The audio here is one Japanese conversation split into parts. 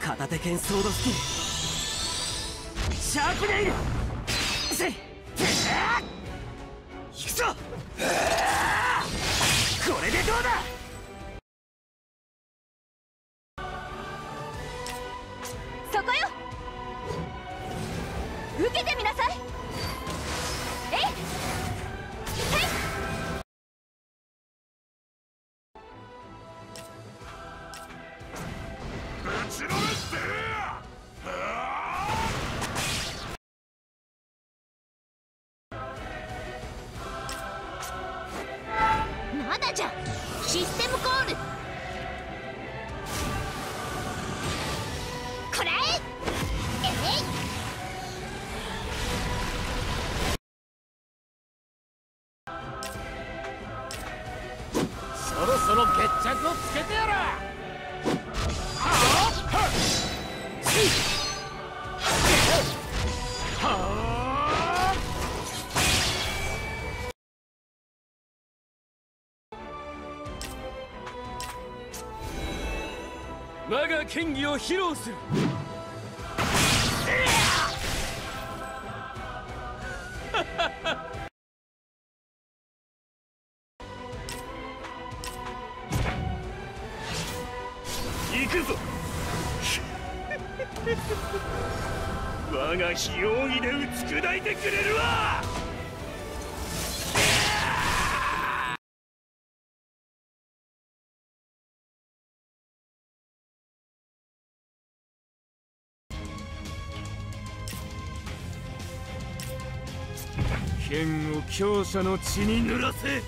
片手剣ソードスキルシャープネイルせい行くぞ。これでどうだ。 そこよ、受けてみなさい。えいへい。 ぶちのめしてまだじゃ。システムコール。こらえ。えい。 そろそろ決着をつけてやら。 我が剣技を披露する。行くぞ。我が非奥義で打ち砕いてくれるわ。剣を強者の血に濡らせ。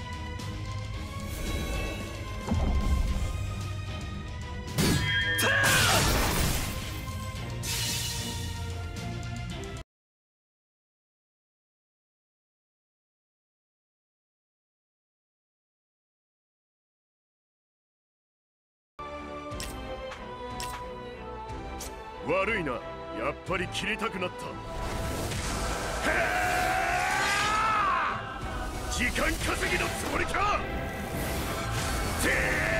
悪いな、やっぱり切りたくなった。時間稼ぎのつもりか。